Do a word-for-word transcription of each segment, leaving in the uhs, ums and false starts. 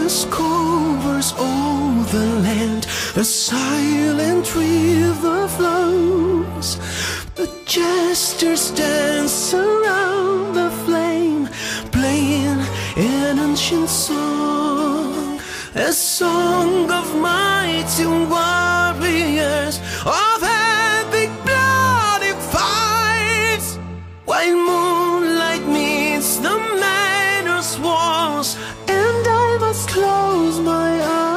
darkness covers all the land, a silent river flows. The jesters dance around the flame, playing an ancient song, a song of mighty warriors, of epic bloody fights, while moonlight meets the manor's walls, and I must close my eyes.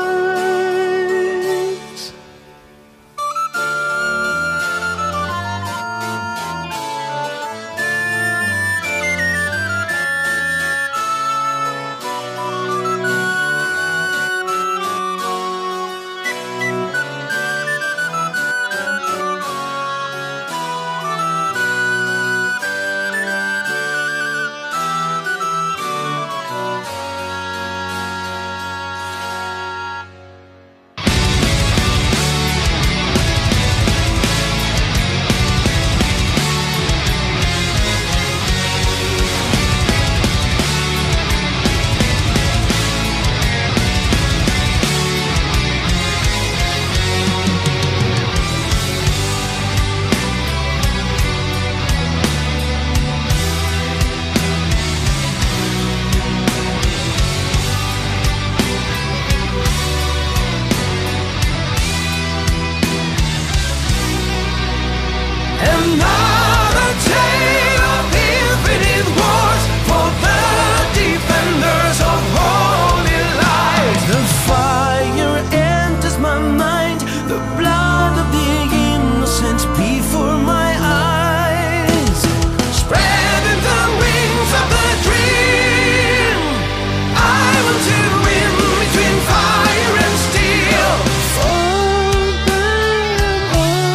Another tale of infinite wars for the defenders of holy light. The fire enters my mind, the blood of the innocent before my eyes, spreading the wings of the dream. I want to win between fire and steel. For them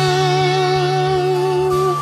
all.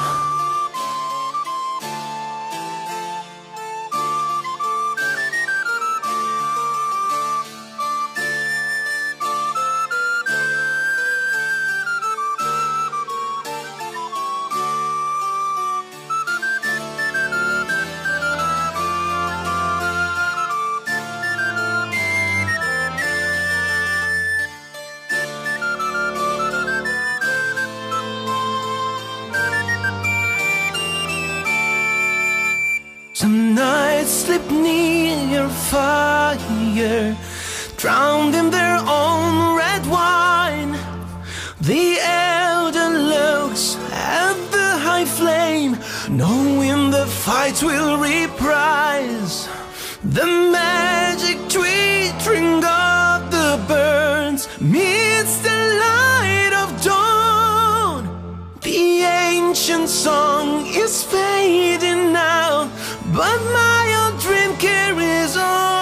Some nights slip near fire, drowned in their own red wine. The elder looks at the high flame, knowing the fight will reprise. The magic twittering of the birds meets the light of dawn. The ancient song is fading now, but my old dream carries on.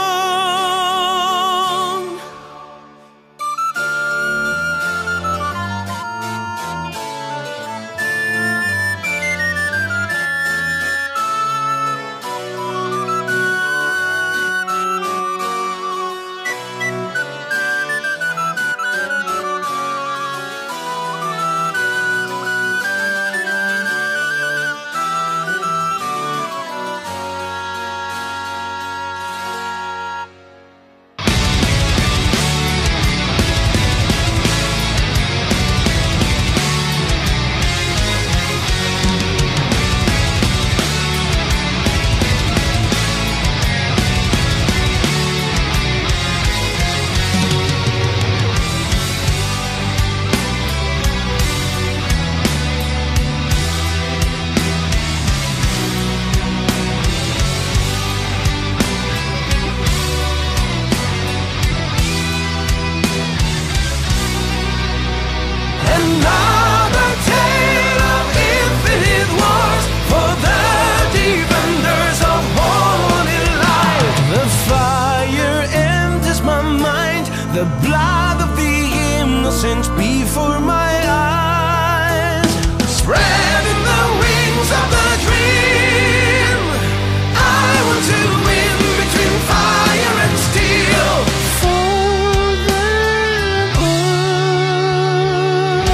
Another tale of infinite wars for the defenders of holy light. The fire enters my mind, the blood of the innocent before my eyes, spreading the wings of the dream. I want to win between fire and steel. For them all.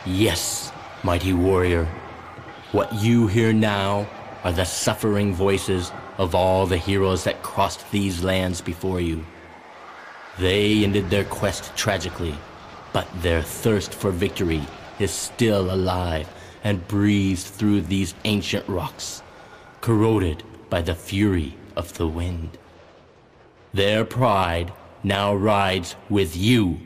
Yes, mighty warrior, what you hear now are the suffering voices of all the heroes that crossed these lands before you. They ended their quest tragically, but their thirst for victory is still alive and breathes through these ancient rocks, corroded by the fury of the wind. Their pride now rides with you.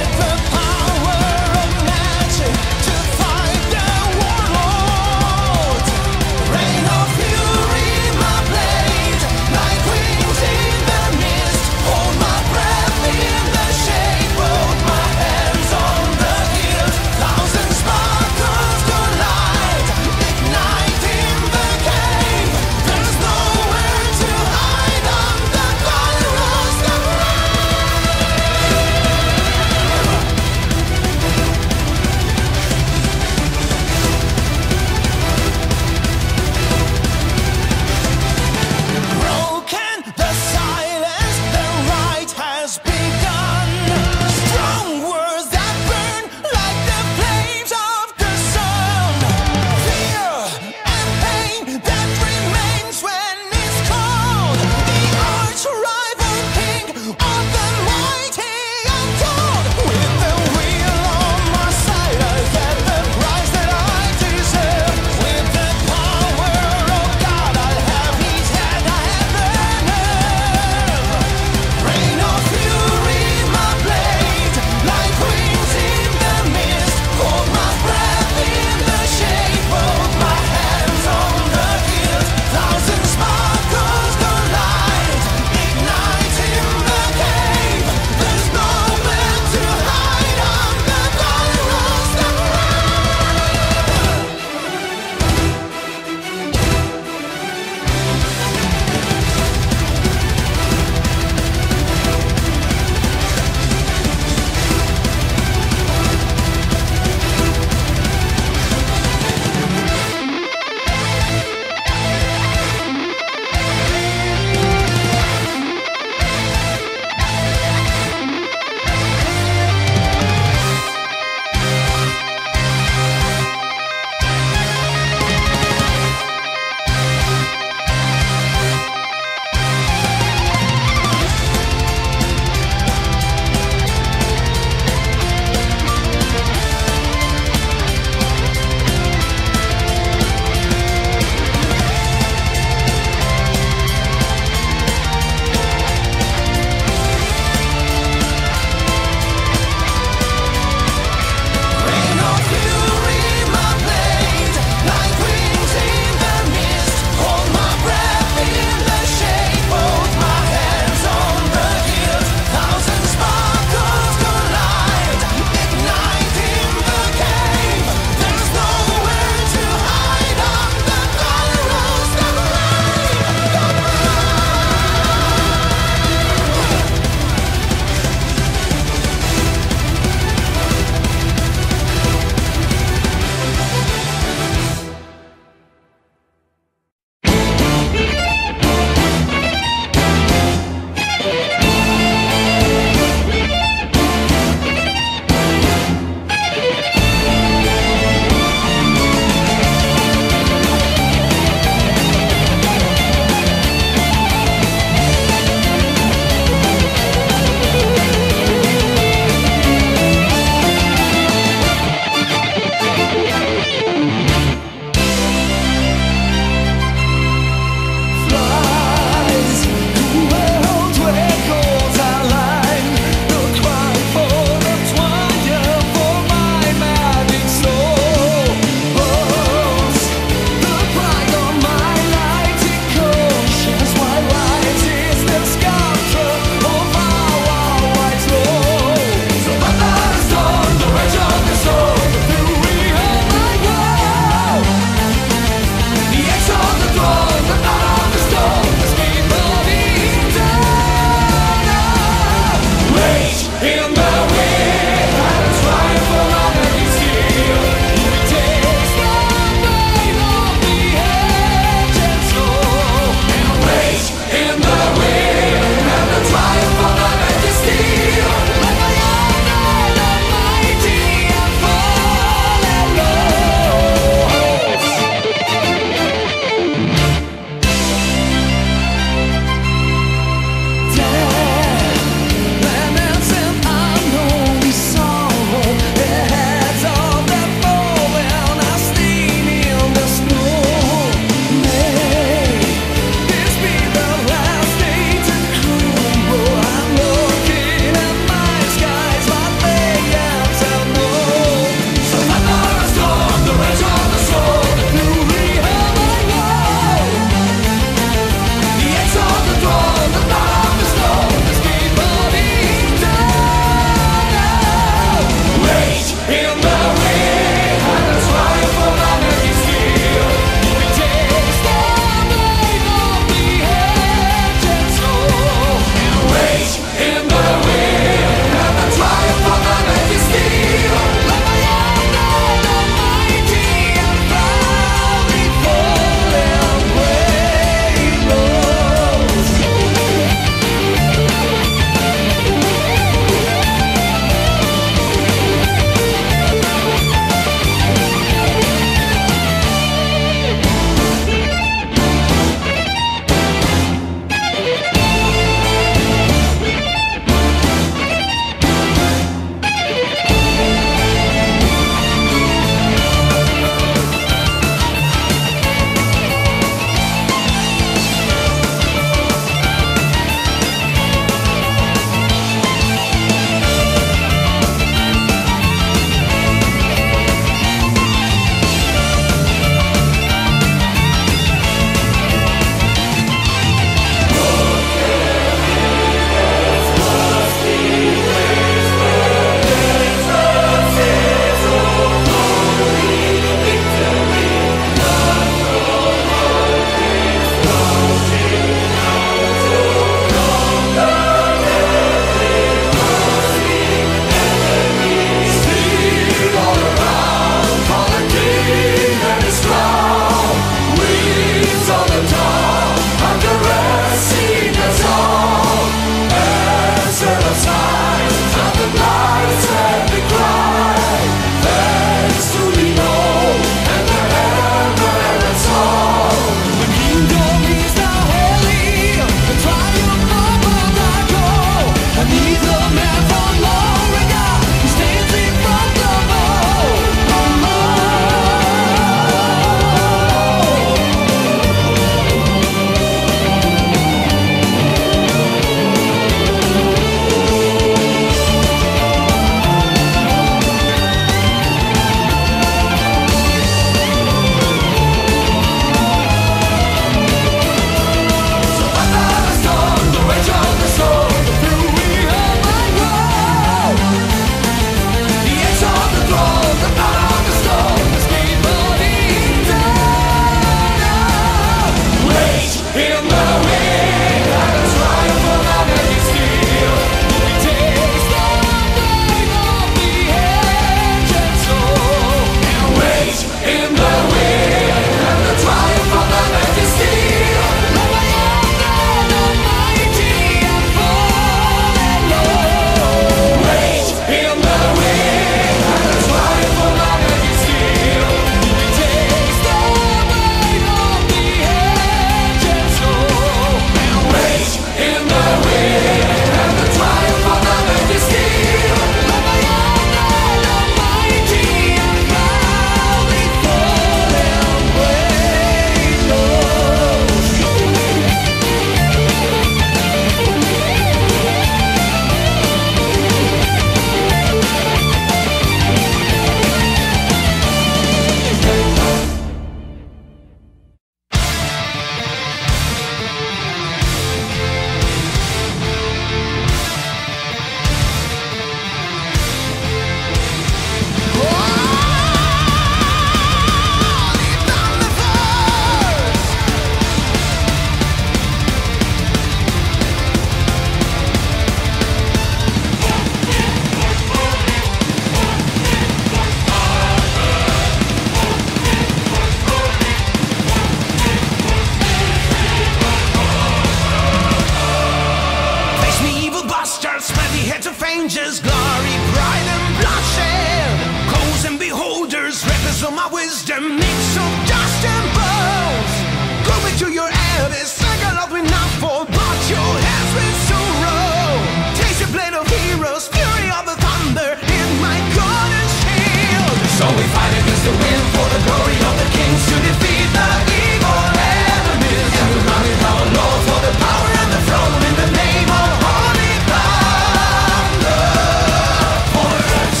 wisdom, mix of dust and bones. Go back to your abyss, like a love will not fall, but your hands will sorrow. Taste the blade of heroes, fury of the thunder, in my golden shield. So we fight against the wind for the glory of the kings, to defeat the evil enemies. And we run with our Lord for the power and the throne, in the name of Holy Thunder Force.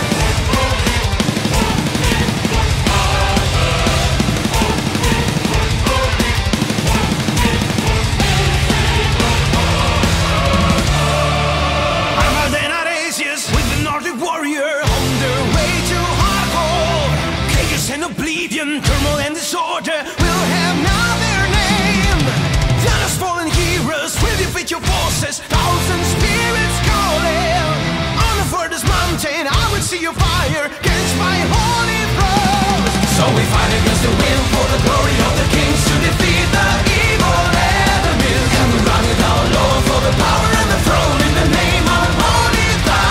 With the Nordic warrior on their way to hardcore. Chaos and oblivion, turmoil and disorder will have now their name. Thanos fallen heroes will defeat your forces, thousand spirits calling. On the furthest mountain I will see your fire against my holy throne. So we fight against the wind for the glory of the kings, to defeat the evil enemies. And we run with our Lord for the power and the throne, in the name of Holy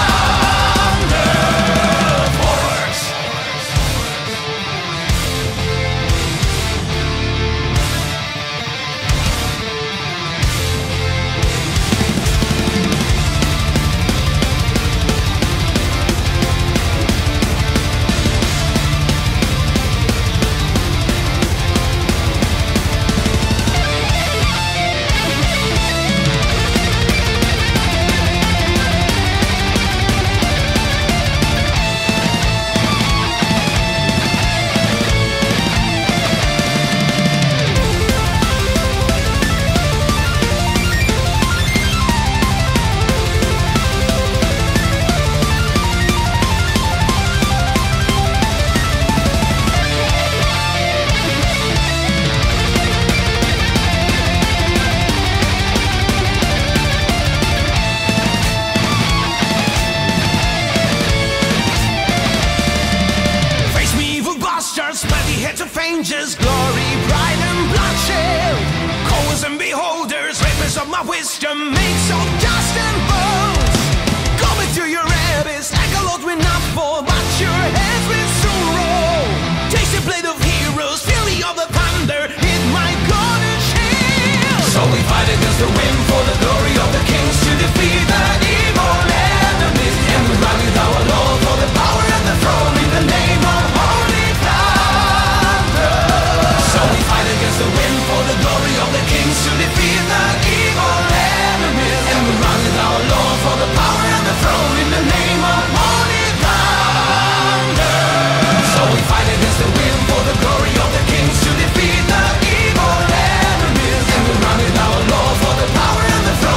angels, glory, pride and bloodshed. Callers and beholders, reapers of my wisdom, makes of dust and bones. Go back to your abyss, like a Lord will not fall, but your heads will soon roll. Taste the blade of heroes, fury of the thunder, hit my golden shield. So we fight against the wind for the glory of the kings, to defeat the evil enemies. And we run with our Lord for the power and the throne, in the name of Holy Thunder. So we fight against the wind for the glory of the kings, to defeat the evil enemies. And we run with our Lord for the power and the throne, in the name of Holy Thunder. So we fight against the wind for the glory of the kings, to defeat the evil enemies. And we run with our Lord for the power and the throne.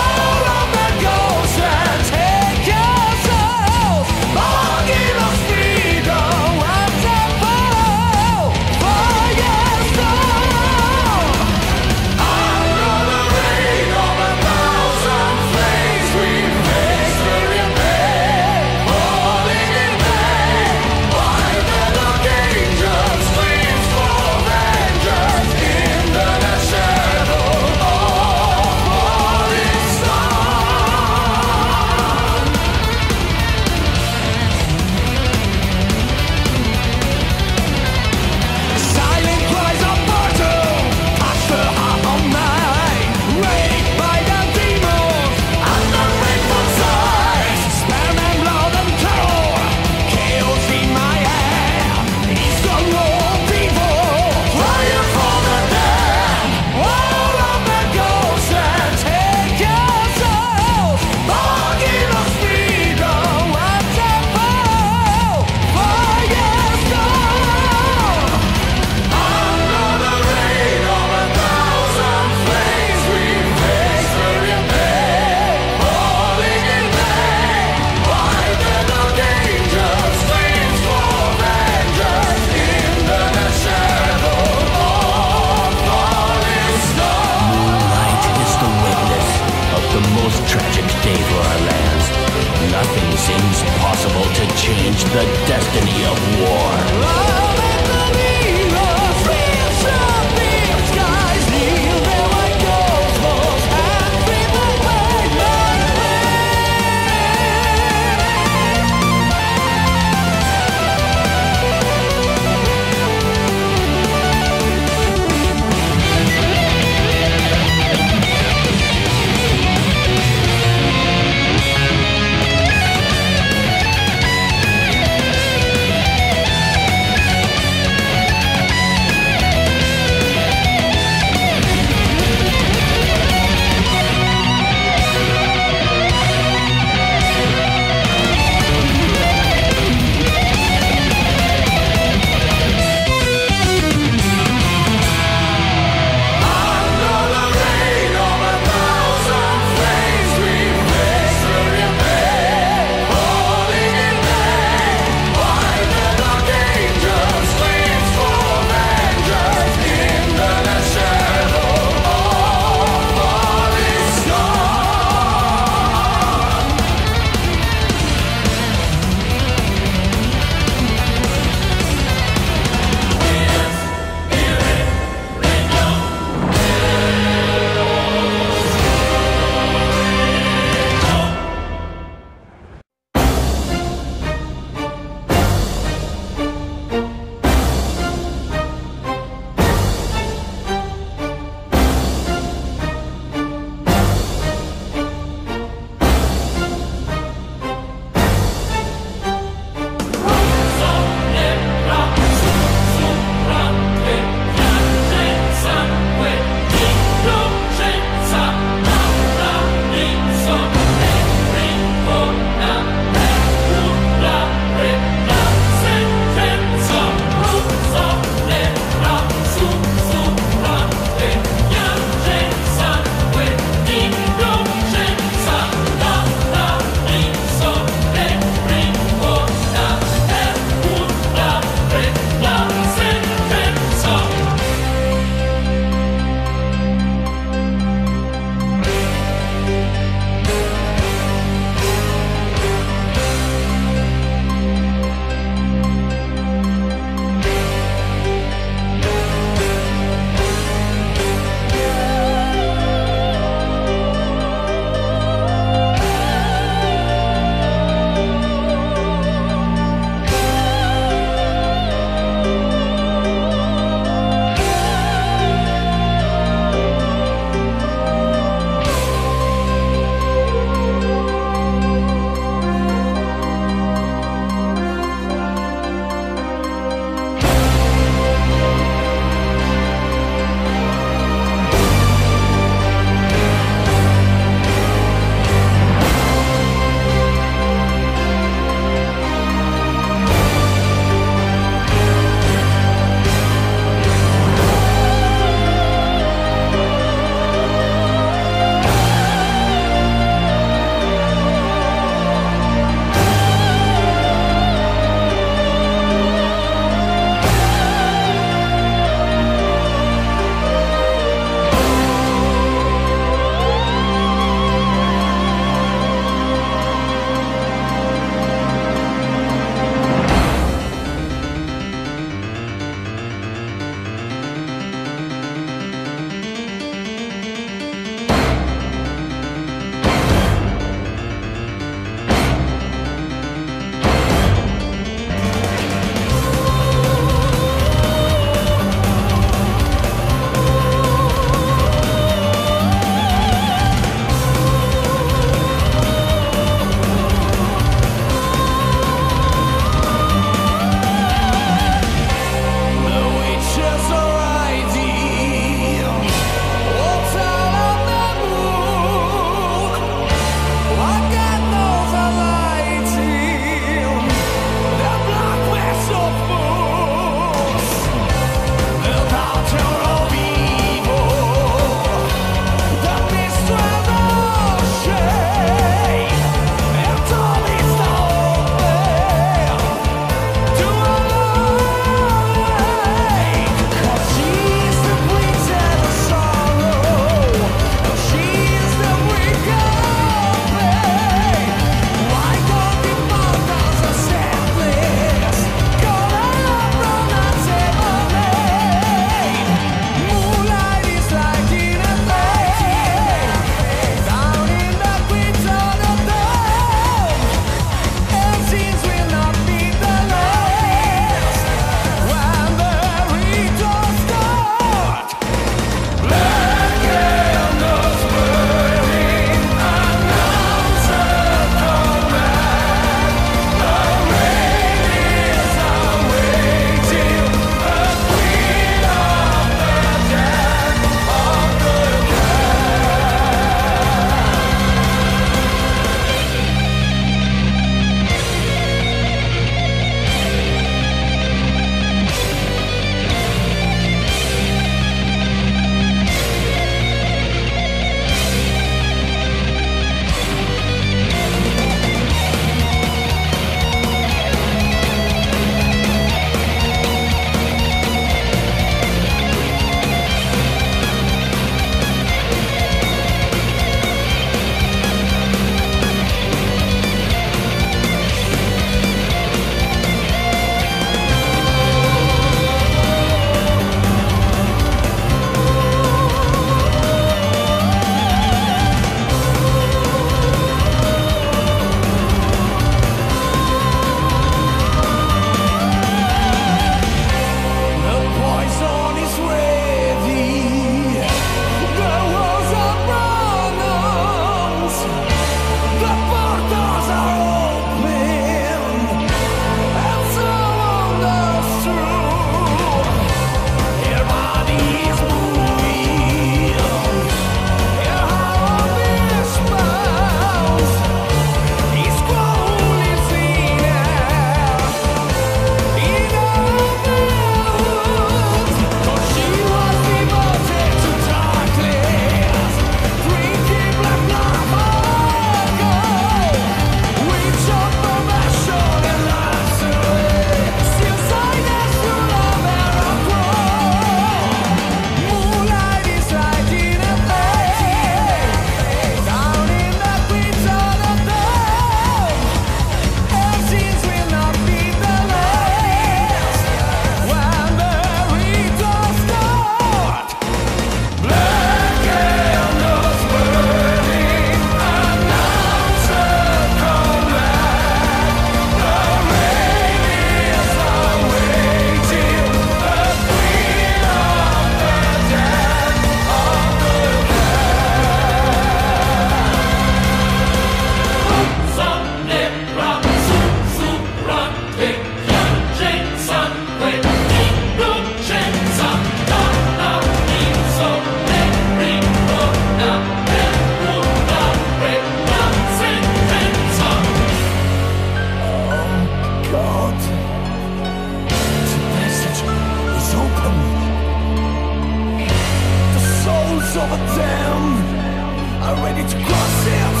over them are ready to cross it.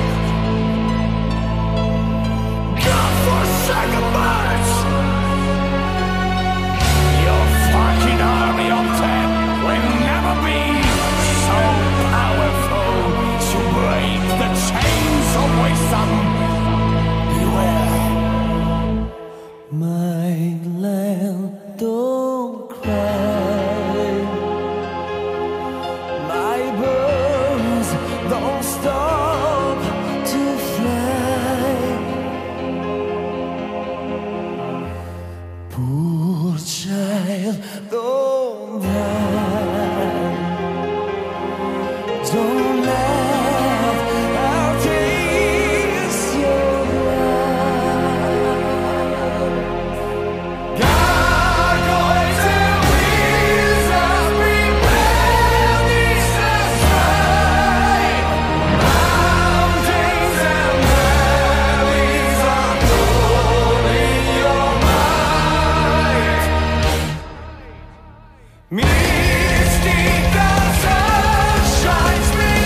God-forsaken birds, your fucking army of ten will never be so powerful to break the chains of wisdom. Beware, my land, don't cry. My birds don't stop to fly. Poor child, don't die. Don't let our tears your blood. Gargoyles and wizards prepare this time. Mountains and valleys are holding your might. Mystic sunshine,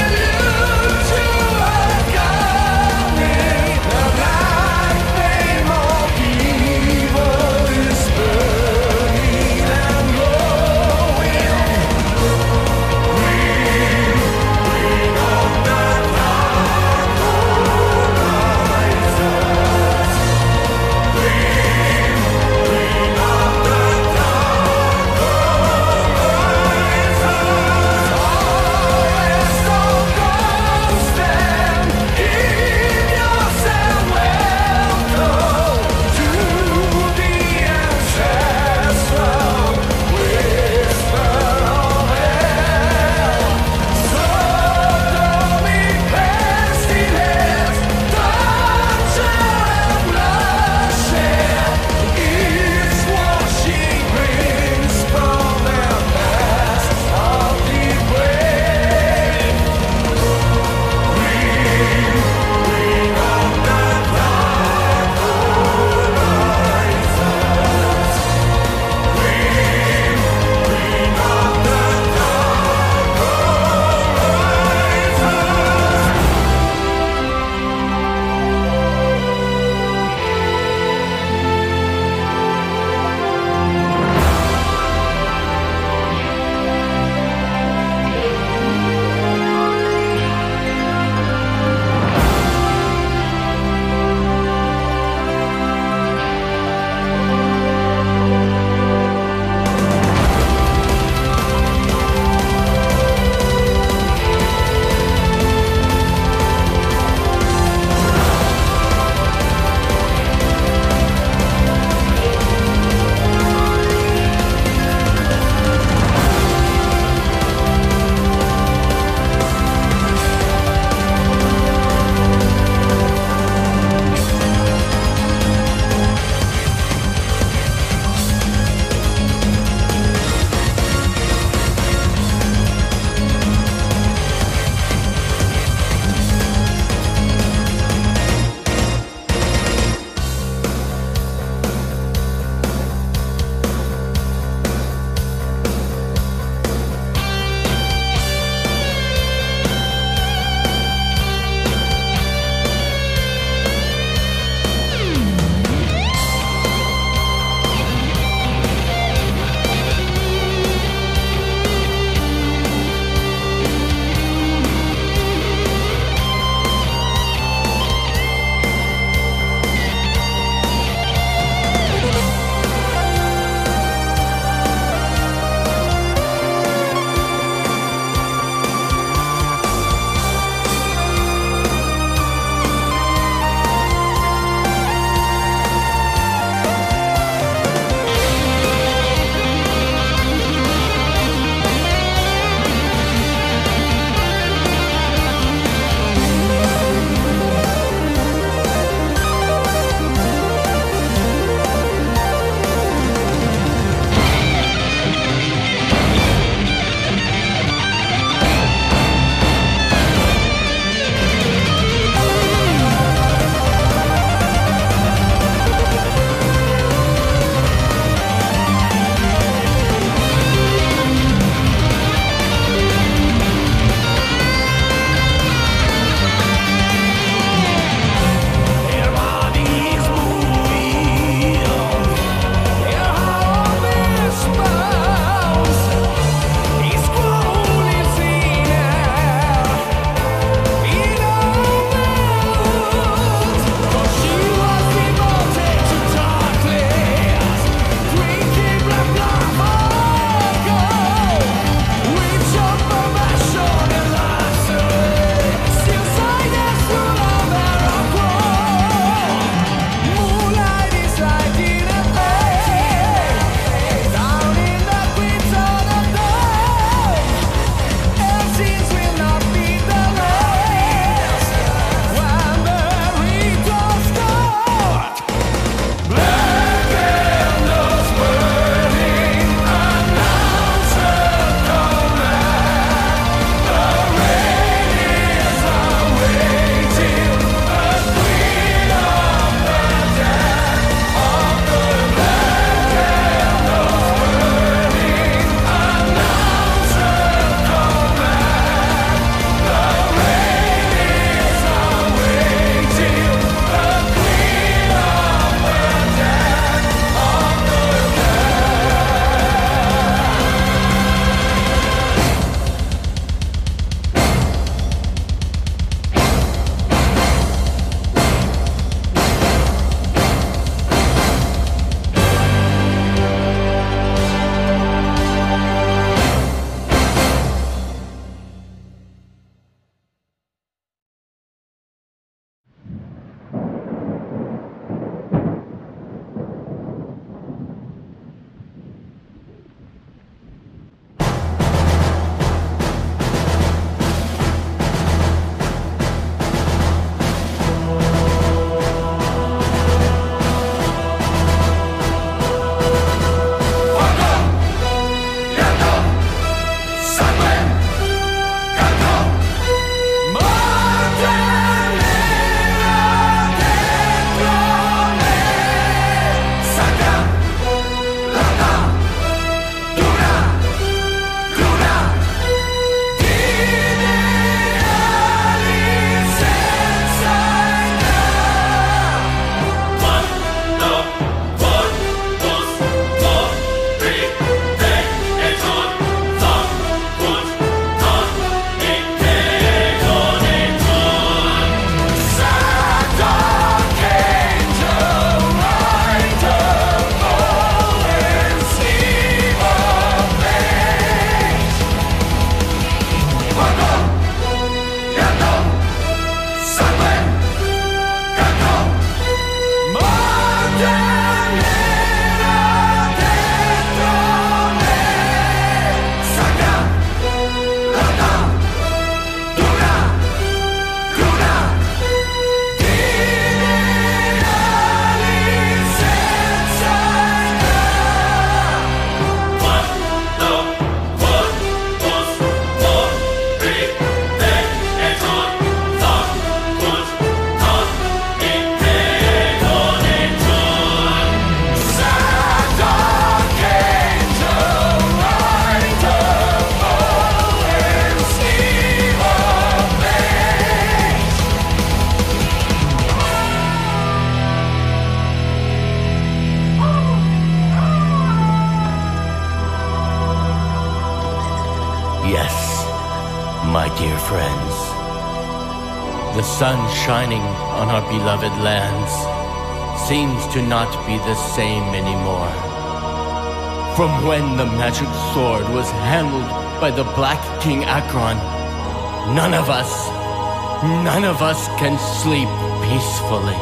My dear friends, the sun shining on our beloved lands seems to not be the same anymore. From when the magic sword was handled by the Black King Akron, none of us, none of us can sleep peacefully.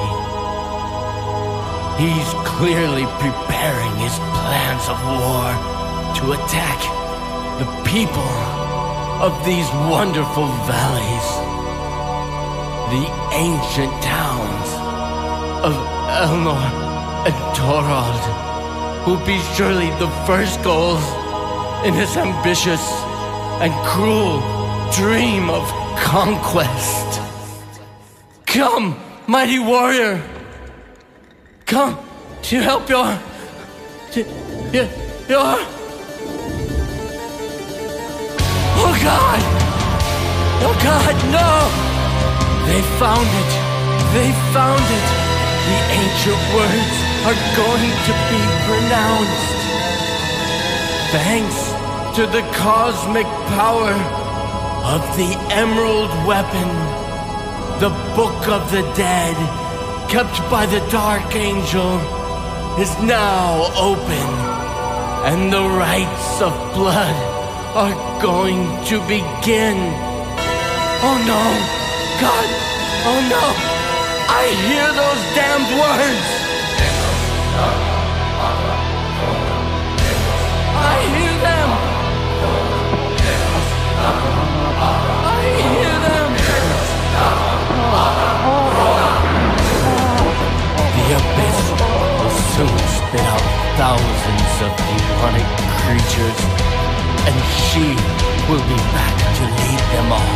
He's clearly preparing his plans of war to attack the people of these wonderful valleys, the ancient towns of Elnor and Torald, will be surely the first goals in his ambitious and cruel dream of conquest. Come, mighty warrior! Come to help your... To, your... your... Oh God! Oh God, no! They found it! They found it! The ancient words are going to be pronounced. Thanks to the cosmic power of the Emerald Weapon, the Book of the Dead, kept by the Dark Angel, is now open, and the rites of blood are going to begin. Oh no! God! Oh no! I hear those damned words! I hear them! I hear them! The abyss will soon spit out thousands of demonic creatures, and she will be back to lead them all.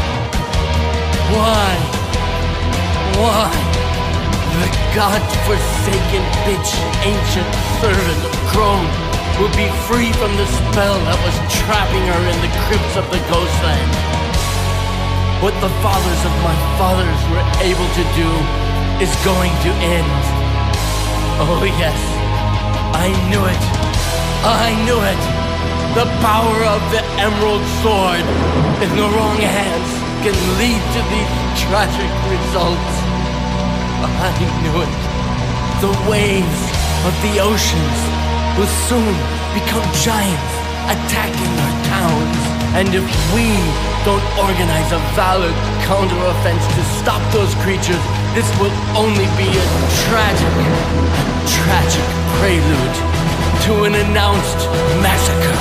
Why? Why? The God-forsaken bitch, ancient servant of Crone, will be free from the spell that was trapping her in the crypts of the Ghostland. What the fathers of my fathers were able to do is going to end. Oh yes, I knew it. I knew it. The power of the Emerald Sword in the wrong hands can lead to these tragic results. I knew it. The waves of the oceans will soon become giants, attacking our towns. And if we don't organize a valid counteroffense to stop those creatures, this will only be a tragic, a tragic prelude to an announced massacre.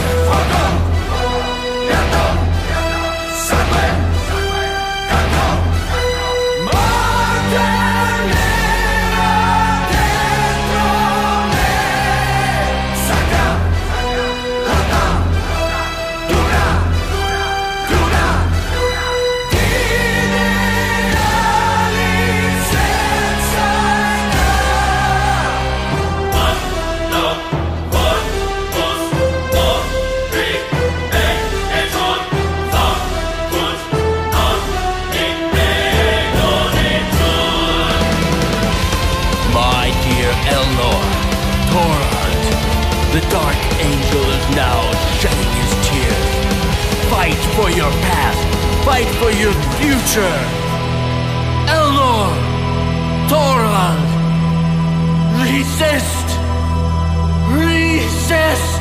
The Dark Angel is now shedding his tears. Fight for your past. Fight for your future. Elnor! Torald! Resist! Resist!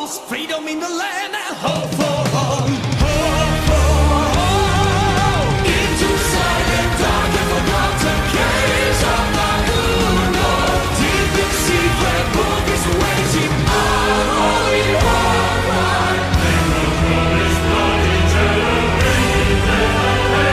walls, freedom in the land, and hope for all. Hope for all. Into silent, dark, and forgotten caves of Nagumo. Deep in secret book is waiting. Our holy war cry. Then the world is bloody, generating their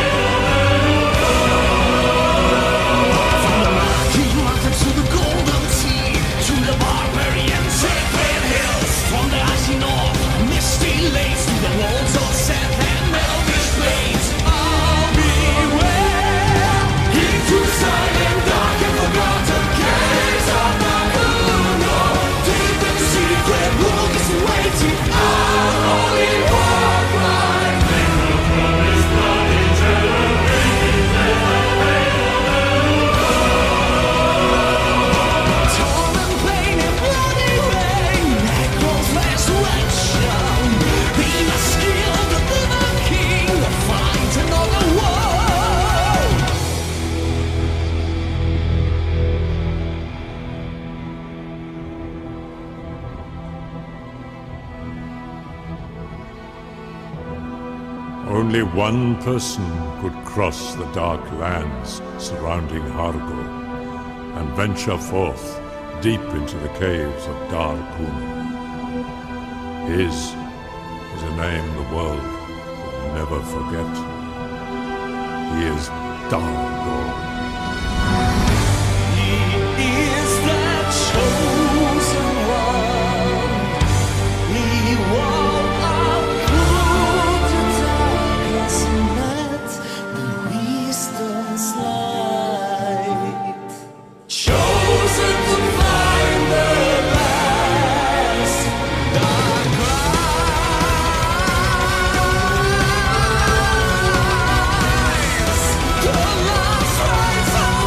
to the golden sea, to the barbarian sacred hills, from the icy north, misty lakes, to the walls of sand and elvish plains. I'll beware, into silent, dark and forgotten caves of Nagumo. Deep and secret world is waiting, our holy war cry. Then the world is bloody, generating their Only one person could cross the dark lands surrounding Hargo and venture forth deep into the caves of Dar Kuno. His is a name the world will never forget. He is Dargor. He is the chosen one. He walked up through the darkness and met the wisdom's light. Chosen to find the last dark rise. The last rise of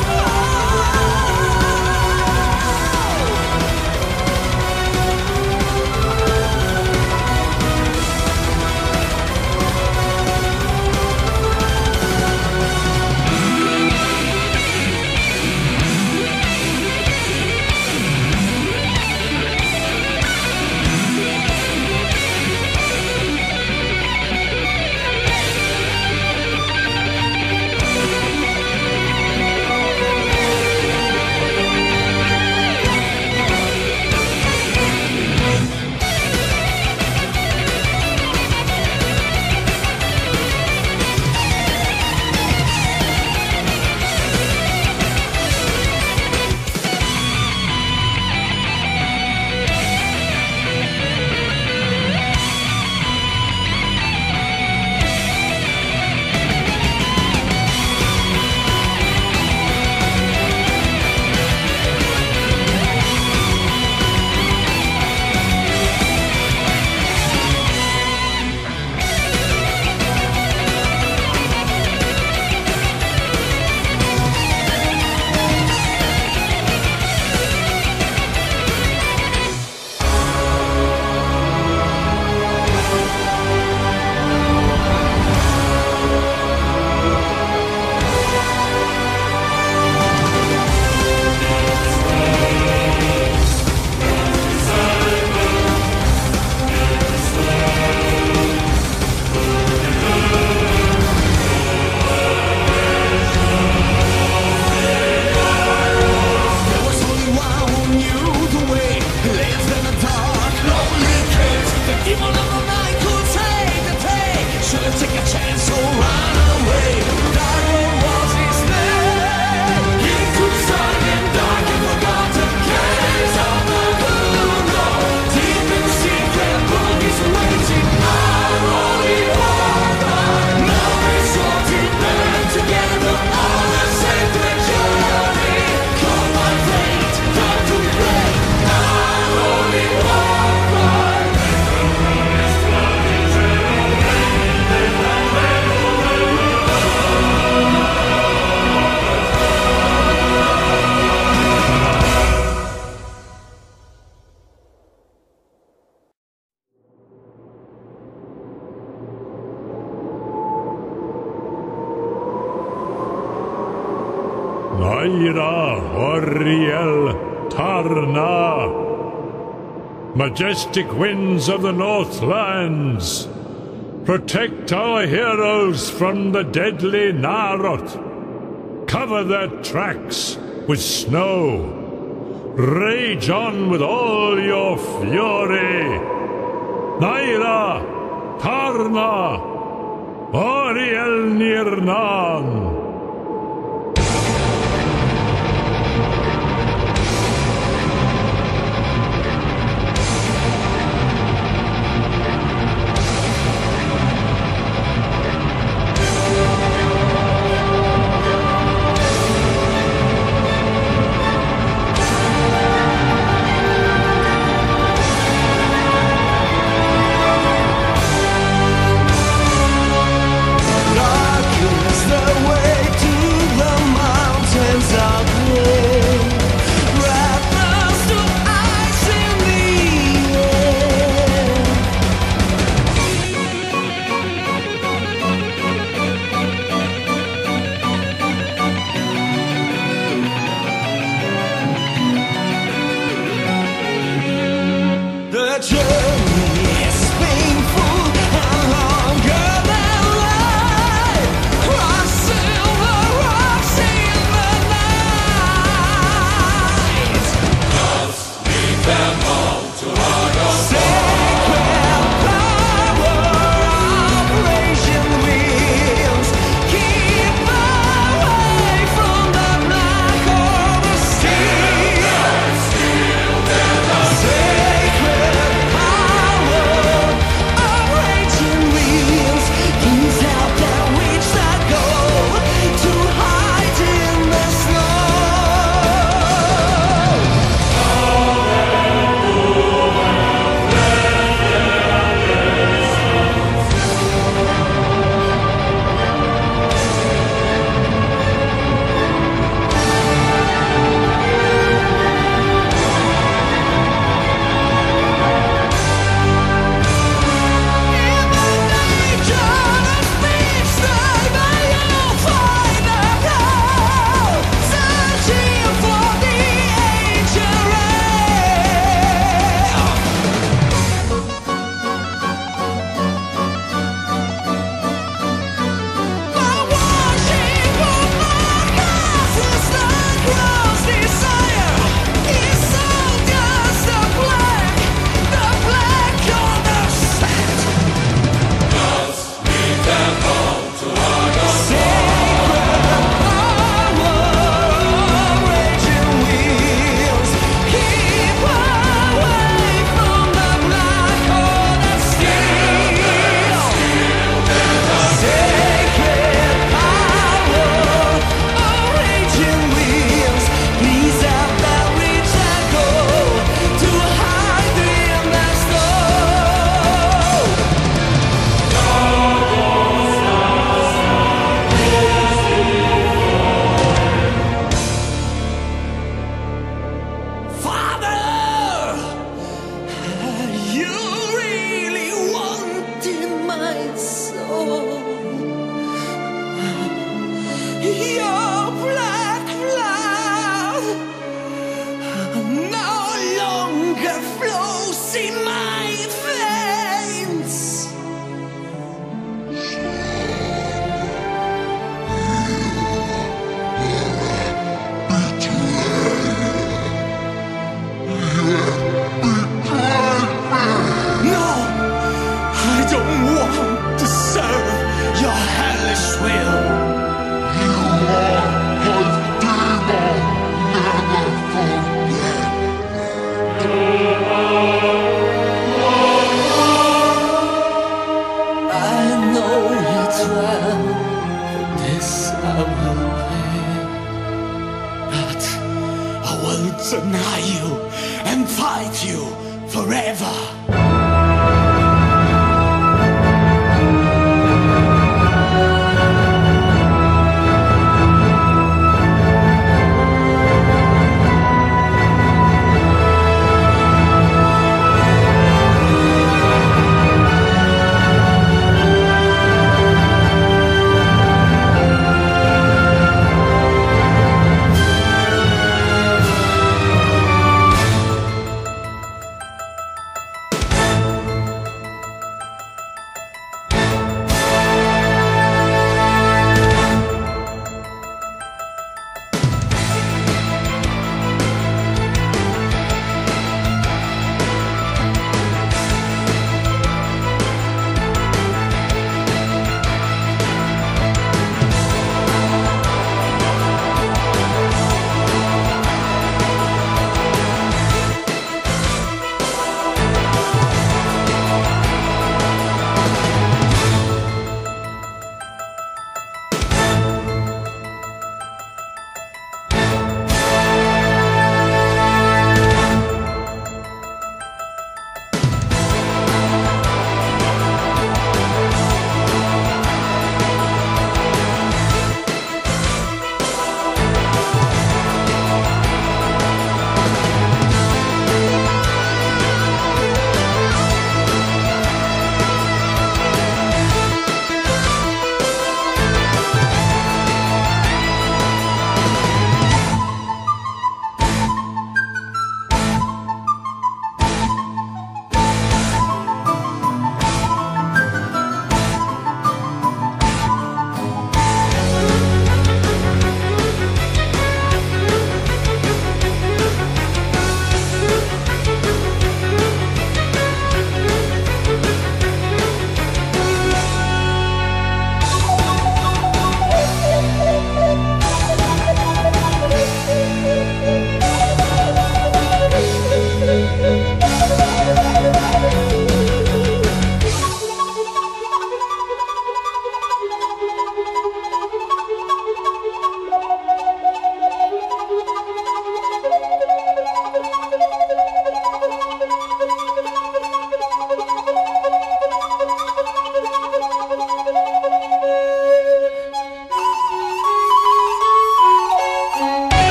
Naira Horiel Tarna majestic winds of the Northlands, protect our heroes from the deadly Narot. Cover their tracks with snow. Rage on with all your fury. Naira, Tarna, Oriel Nirnan. Deny you and fight you forever.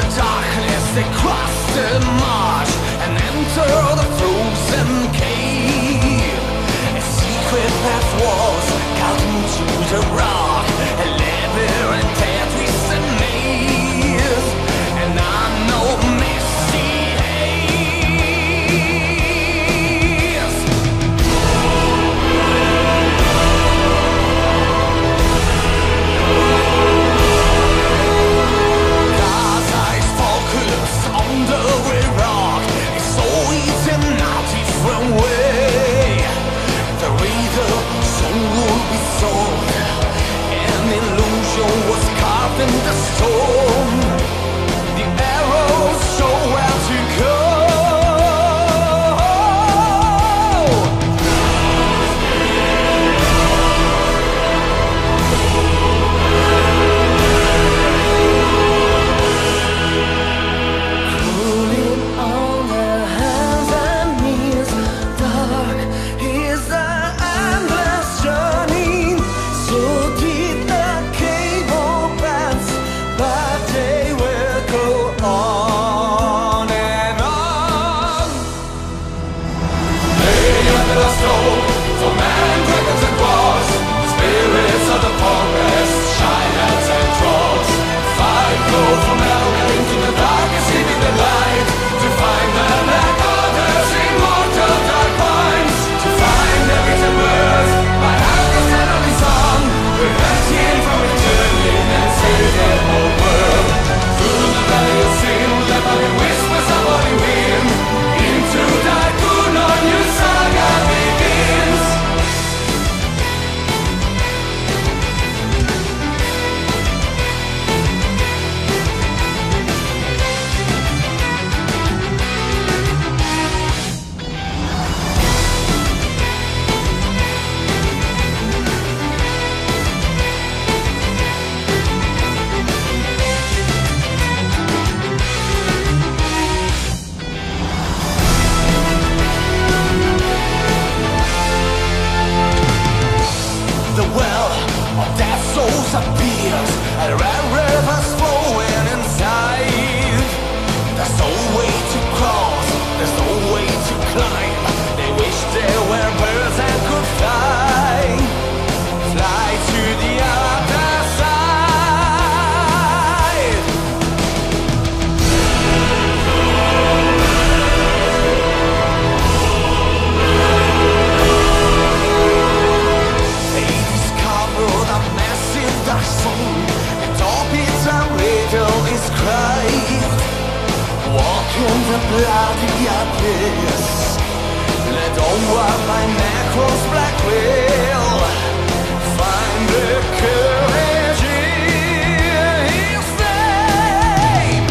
the darkness they cross the marsh and enter the frozen cave. A secret path was cut into the rock, a labyrinth that twists and maze, and I know misty haze. God's eyes focus on the red rock. It's so easy, not different way. The reader soul will be sold. An illusion was carved in the stone. The arrows show where to go. Crawling on their hands and knees, dark is the endless journey. So deep the cave opens, but they will go on and on. They under the stone, for man, dragons and dwarves, spirits of the forest, giants and trolls. Fight go from hell into the darkest, leaving the light, to find the black others, immortal dark minds, to find the written words, by Alka's heavenly song, preventing from returning and save the whole world. Through the valley of sin, the valley whispers of holy wind, into Daikun, a new saga begins. The well of dead souls appears, and red rivers flowing inside. There's no way to cross, there's no way to climb. They wish there were birds that could fly, fly to the other side. They discovered a massive dark zone, and all its riddle is cried. Walk in the bloody abyss, led onward by Necron's black will. Find the courage in his name.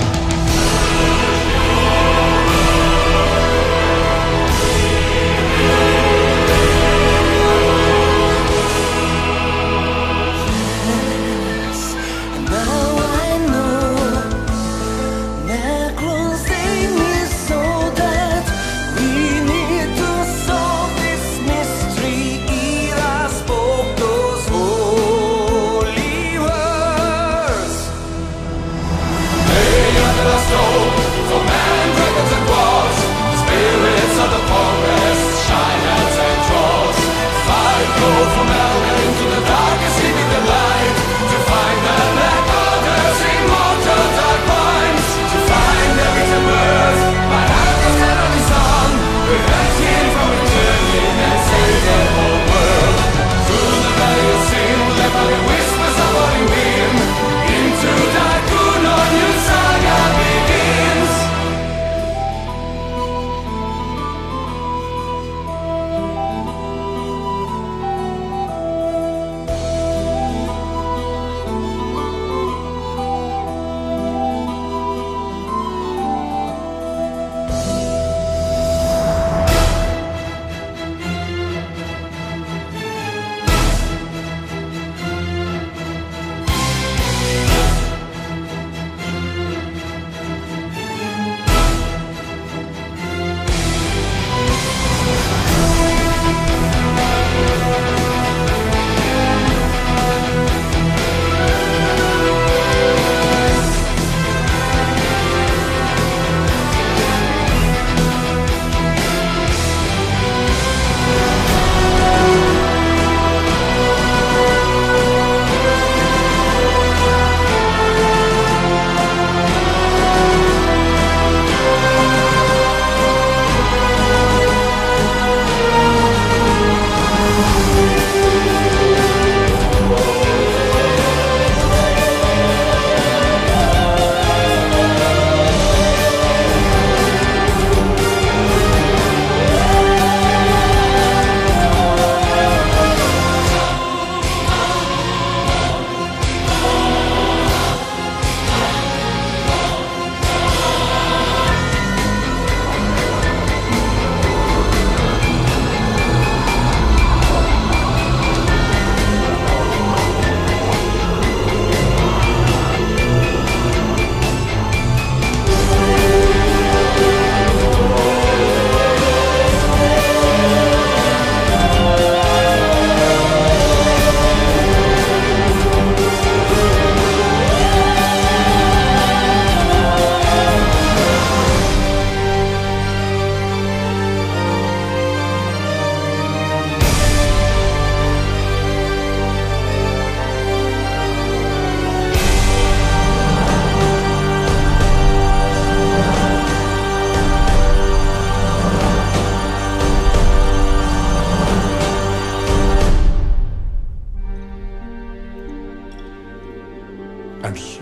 And now I know Necron's name is so that we need to solve this mystery. Ira spoke those holy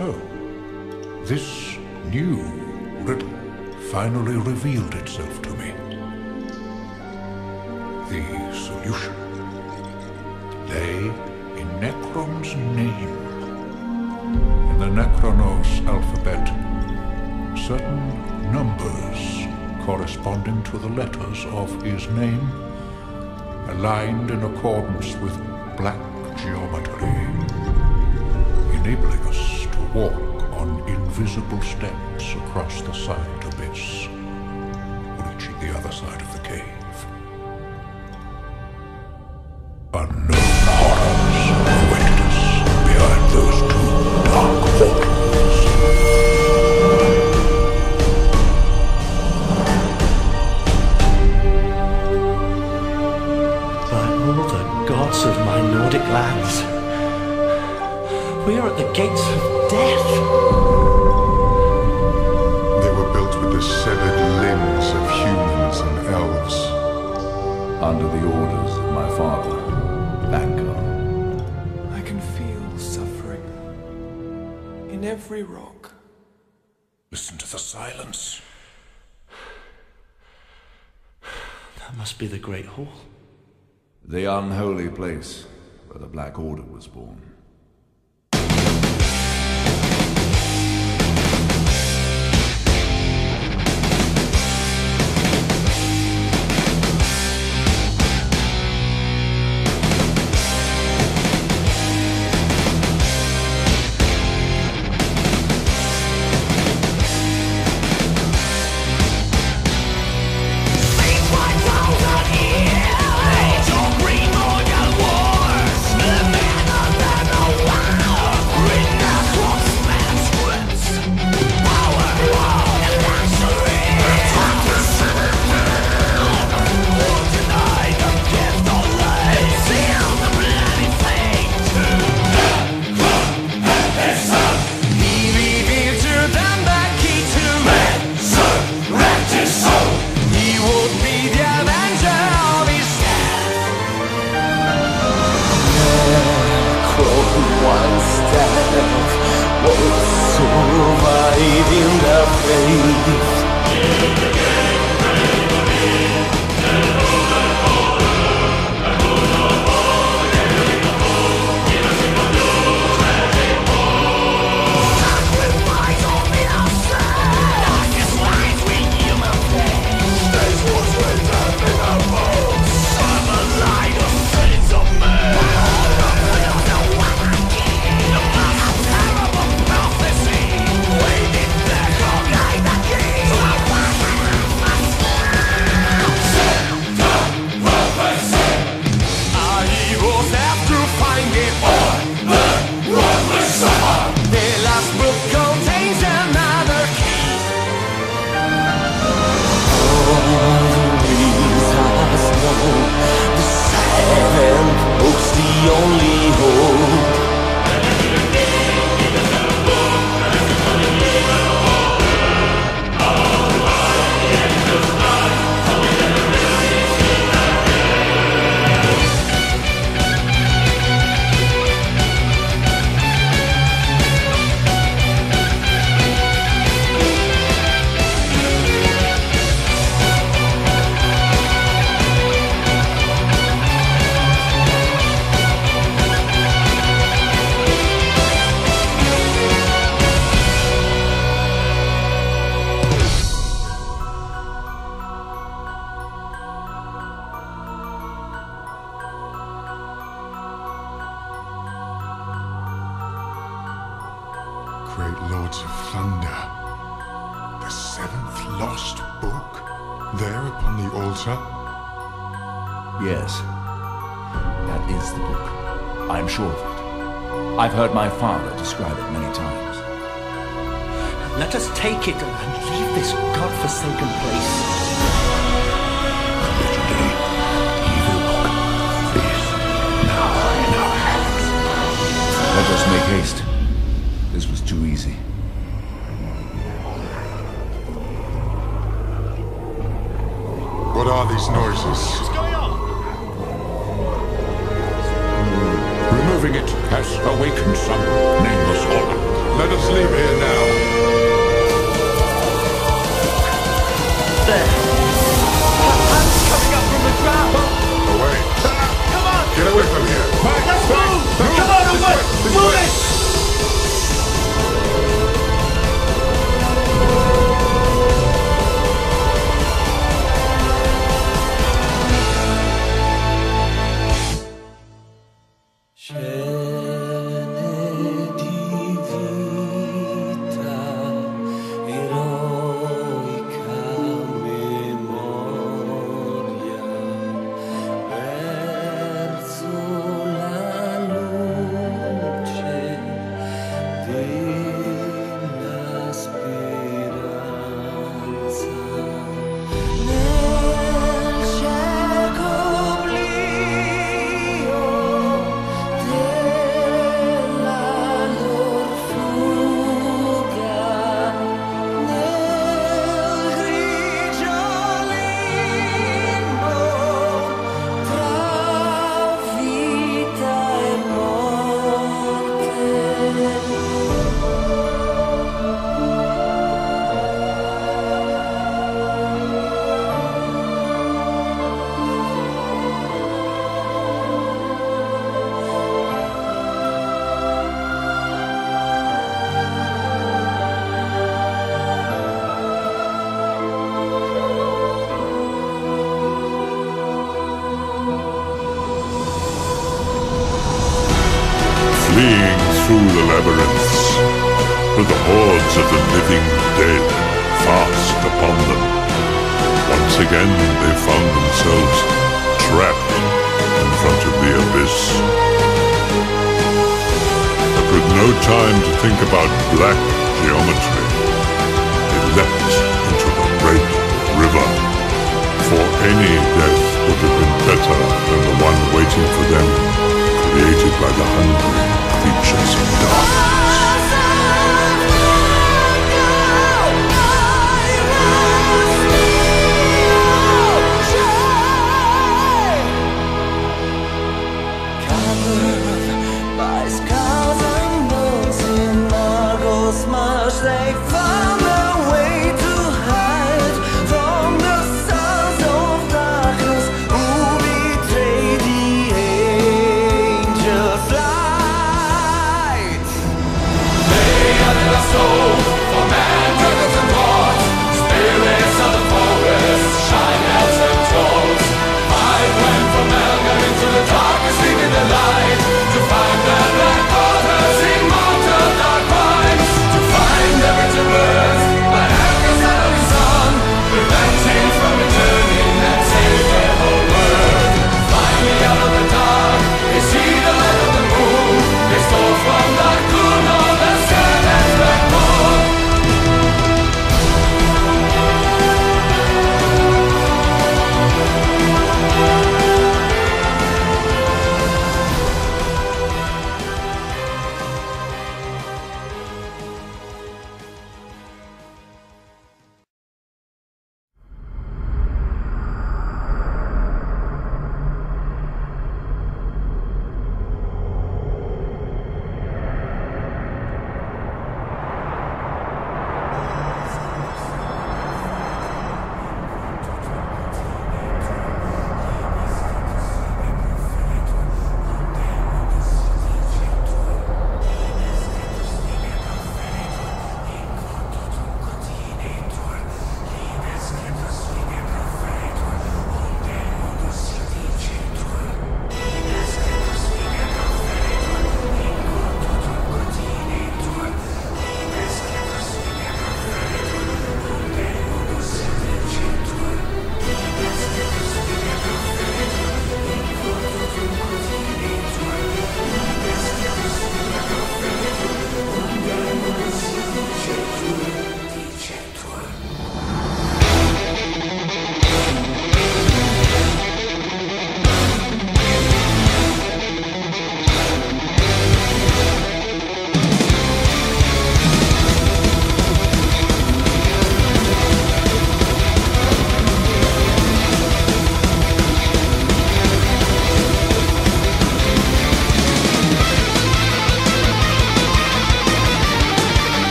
So, this new riddle finally revealed itself to me. The solution lay in Necron's name. In the Necronos alphabet, certain numbers corresponding to the letters of his name aligned in accordance with black geometry, enabling us to walk on invisible steps across the side abyss, reaching the other side of the cave. Unknown horrors awaited us behind those two dark portals. By all the gods of my Nordic lands, we are at the gates of death. They were built with the severed limbs of humans and elves, under the orders of my father, Vanguard. I can feel suffering in every rock. Listen to the silence. That must be the Great Hall. The unholy place where the Black Order was born. Great Lords of Thunder. The seventh lost book, there upon the altar. Yes, that is the book. I am sure of it. I've heard my father describe it many times. Let us take it and leave this godforsaken place. Legendary evil book is now in our hands. Let us make haste. This was too easy. What are these noises? What's going on? Removing it has awakened some nameless horror. Let us leave here now. There. Her hands coming up from the ground. Away. Come on. Get away from here. Let's move. Come on, away. Move it. Fleeing through the labyrinths, with the hordes of the living dead fast upon them, once again they found themselves trapped in front of the abyss. But with no time to think about black geometry, they leapt into the red river, for any death would have been better than the one waiting for them, created by the hungry creatures of darkness. Covered by scars and bones in Margot's marsh, they found a way to hide from the sons of darkness who betrayed the angels' light. They are the lost soul for man, dragons and gods, spirits of the forest, shine elves and trolls. Five went from Melga into the darkest, leaving the light to find the black waters, immortal dark crimes, to find the written words by Helga's only son, relenting from returning and save their whole world. Finally out of the dark, they see the light of the moon, they stole from the cool northern sun and black moon.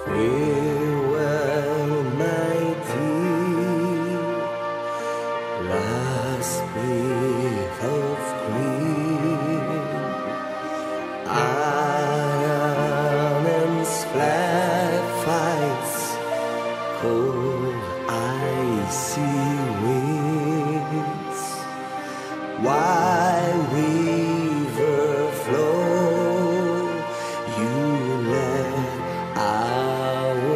Farewell, my dear, last breath of green. Arnhem's flag fights cold icy winds. While river flow, you let our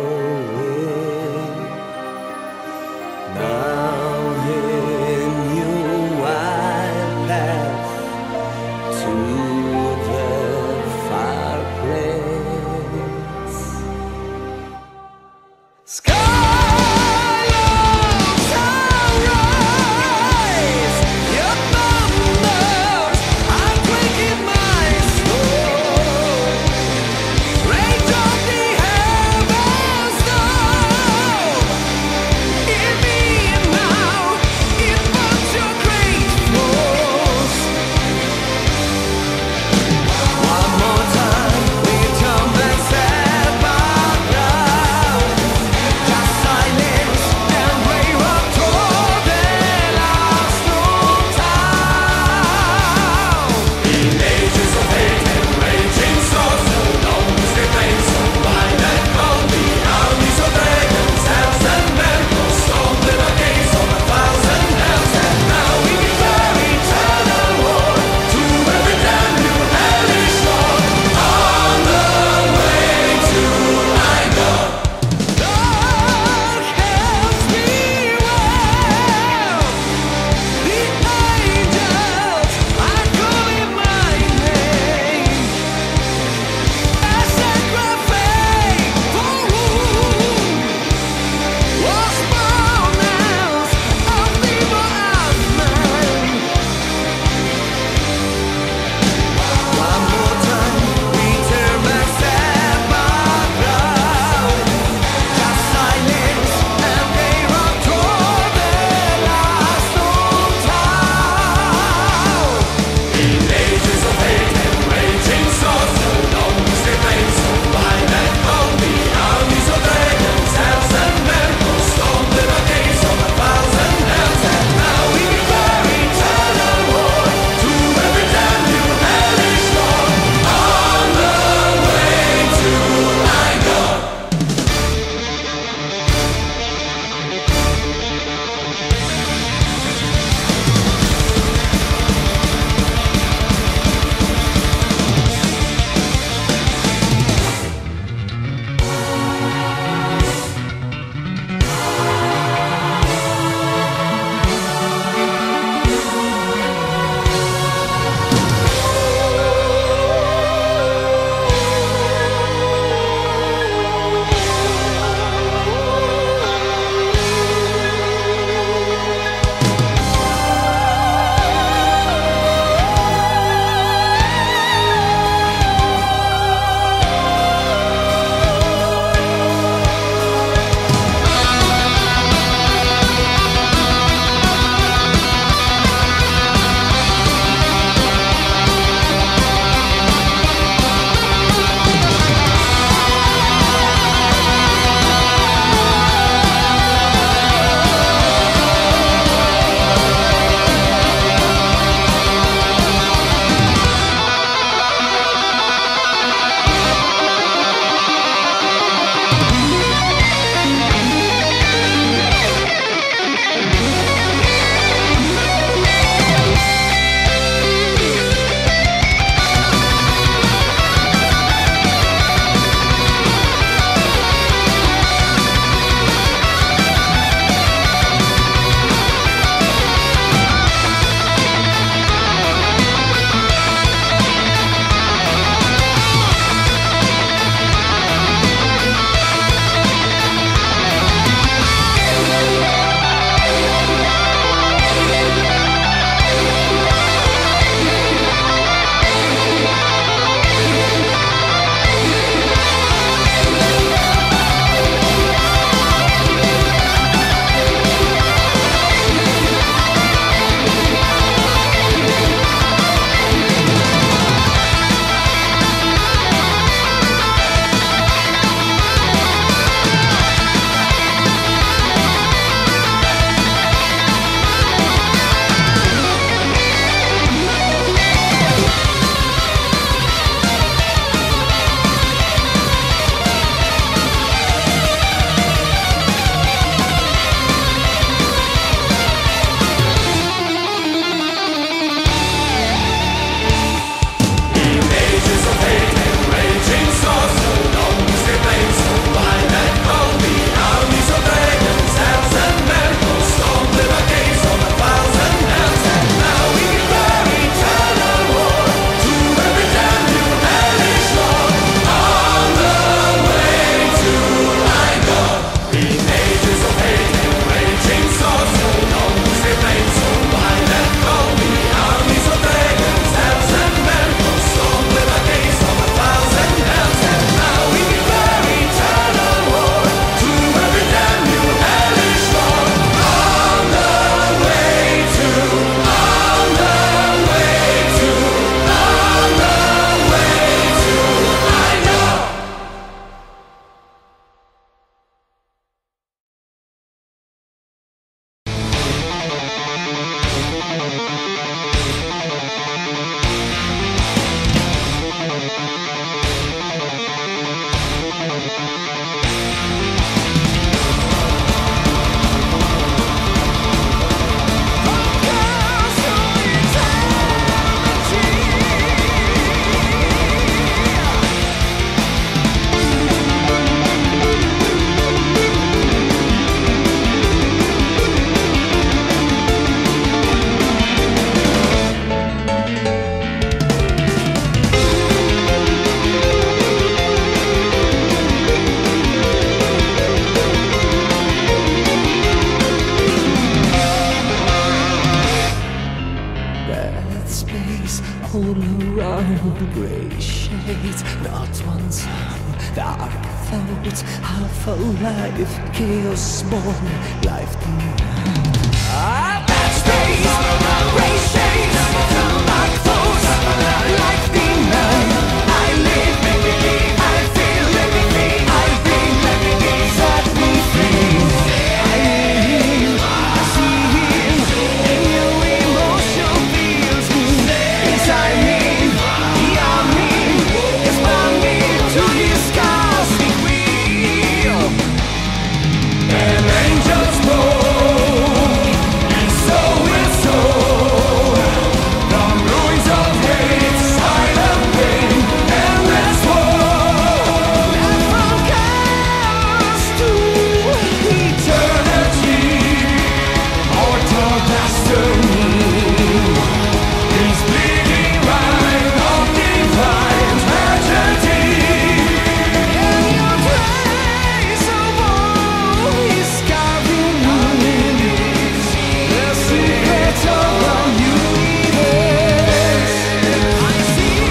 not one sound. Dark thoughts, half alive, chaos born, life denied. Ah, bad space, race shades, dark thoughts, life denied. I live, I feel, I breathe, set me free. I heal, I see, and your emotion feels me. Inside me, beyond me, expand me to the skies we feel. And angels blow, and so and so. From ruins of hate, silent pain, endless war. And from chaos to eternity, mortal destiny. He's bleeding right of divine tragedy. And your grace of all is carving on it. The secret of our universe. I see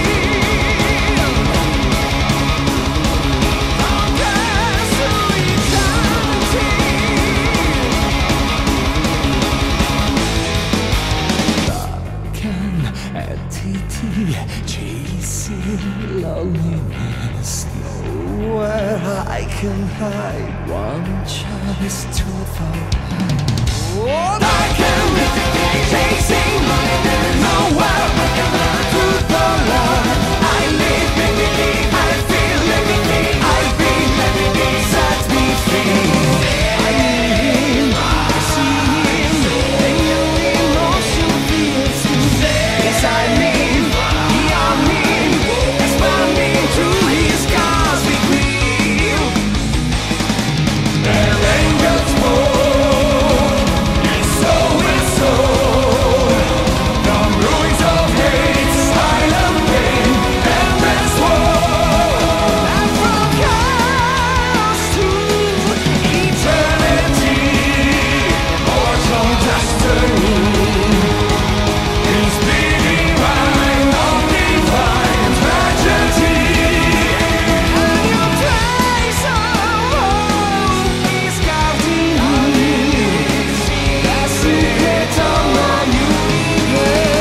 from past to eternity. Can entity chasing loneliness, nowhere I can hide, one chance to find. I can chasing loneliness, nowhere I can hide to the light. I live, I feel, I breathe, set me free. I live, I see, and your emotion feels me. Inside me, beyond me, expanding to his skies we feel. And angels fall, and so and so. From ruins of hate, silent pain, endless war. And from chaos to eternity, mortal destiny. He's bleeding right of divine tragedy. And your place of hope is carving on it. The secret of my universe.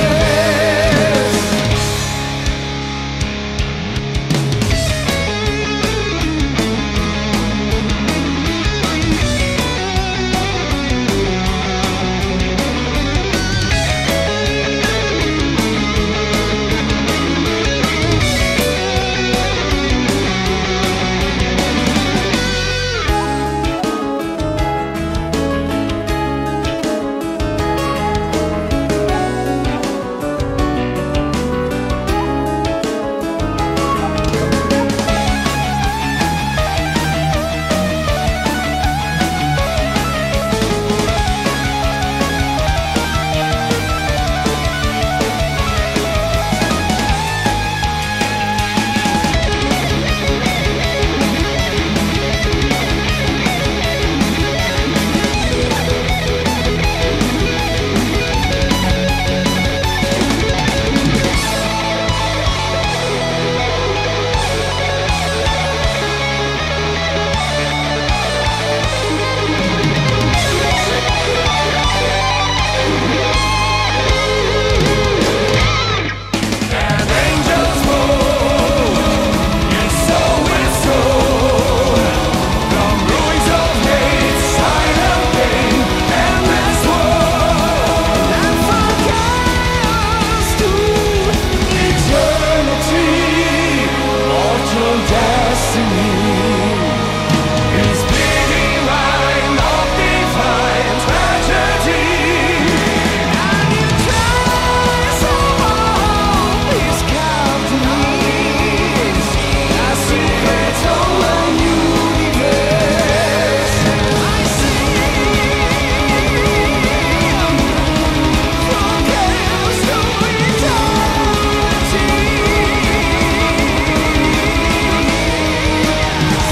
And angels fall, and so and so. From ruins of hate, silent pain, endless war. And from chaos to eternity, mortal destiny. He's bleeding right of divine tragedy. And your trace of hope is carved in me. The secret of my universe. I see from chaos to eternity.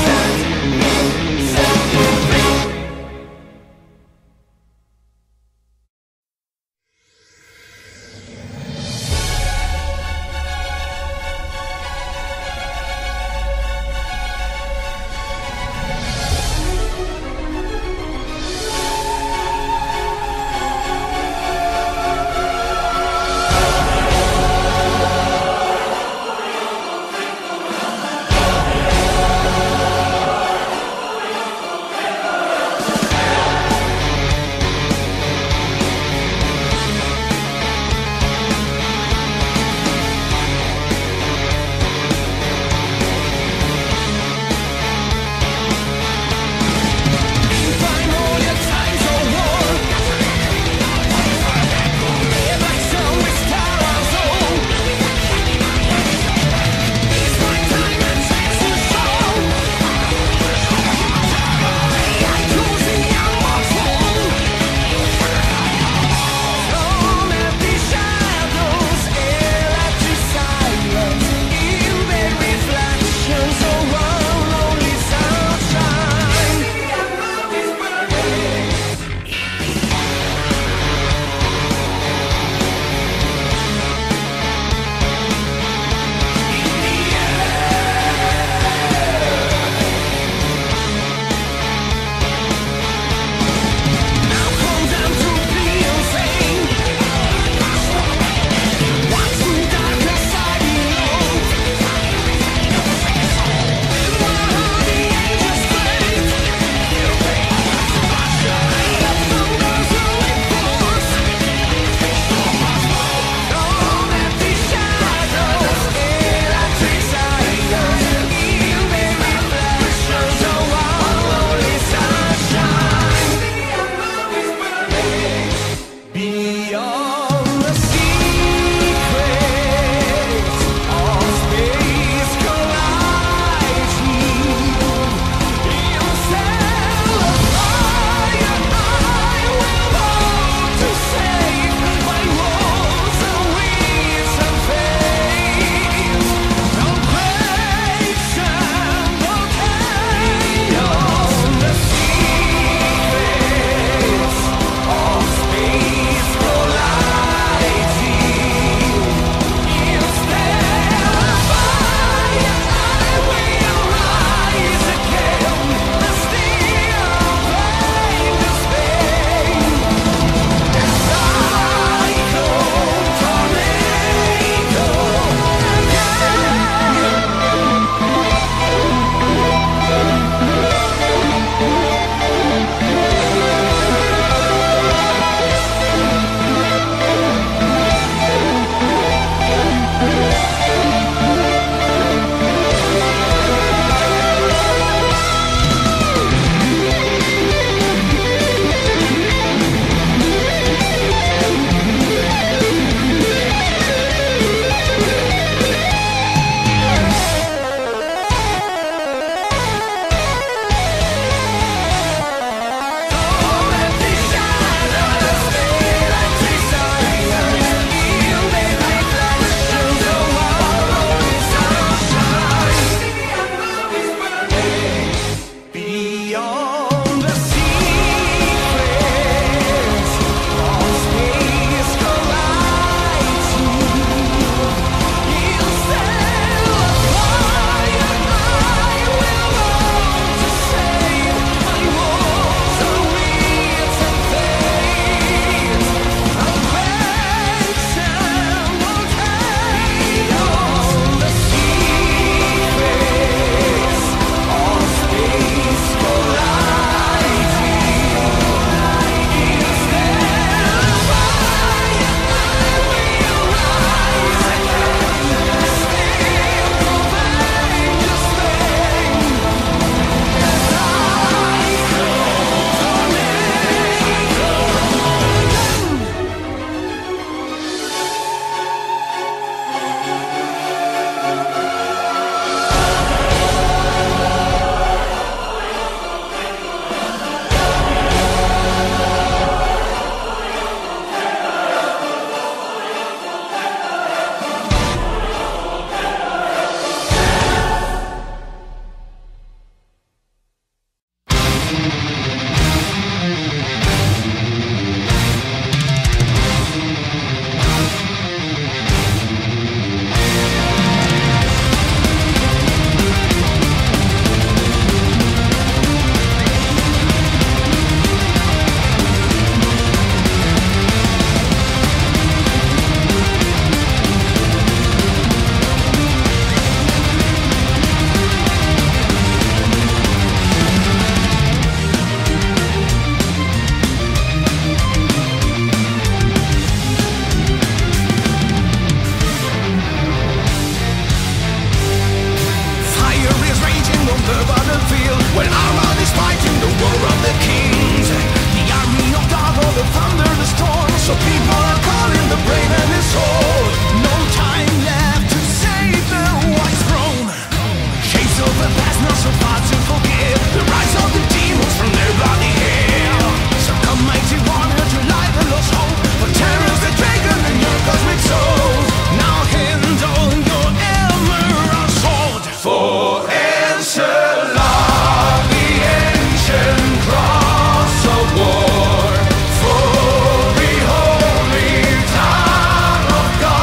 When Armand is fighting the war of the kings, the army of God or the thunder, the storm. So people are calling the brave and the sword. No time left to save the white throne. Shapes of the past, not so far to forgive. The rise of the demons from their bloody hair. So come mighty warrior to light the lost hope. For terror's the dragon and your cosmic soul. Now handle your emerald sword. For answer love, the ancient cross of war. For the holy town of God.